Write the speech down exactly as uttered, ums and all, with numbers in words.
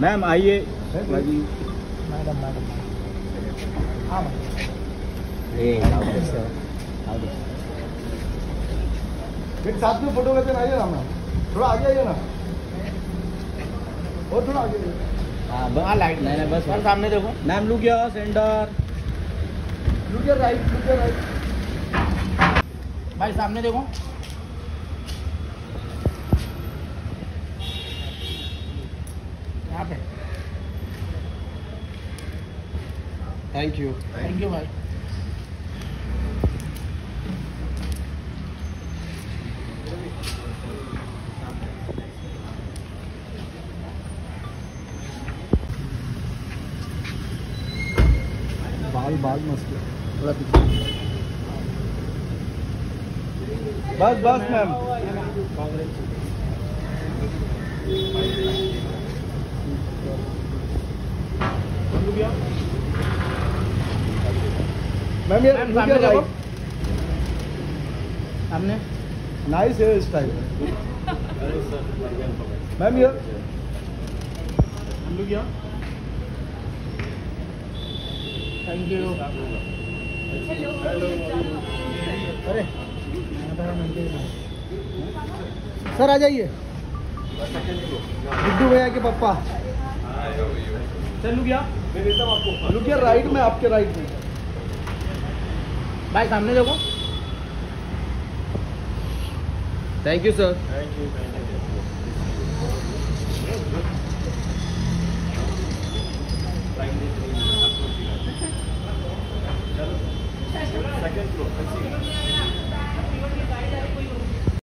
Ma'am आइए। Madam madam हाँ एक साथ में फोटो लेते आइए ना मैम, थोड़ा आगे आइए ना, और थोड़ा आगे आइए। हाँ बस लाइट नहीं नहीं बस सर सामने देखो। Ma'am look your centre, look your right, look your right. भाई सामने देखो। यहाँ पे। Thank you. थैंक यू भाई। बाल बाल मस्त है, थोड़ा पीछे। बस बस मैम। मैम ये मैम लुक सामने योर देखो। राइट। सामने। Nice hair style. मैम ये लुक योर। Thank you. अरे सर आ जाइए। गुड्डू भैया के पापा। चल look your. Look your right में, आपके राइट में। भाई सामने देखो। Thank you sir. Second floor.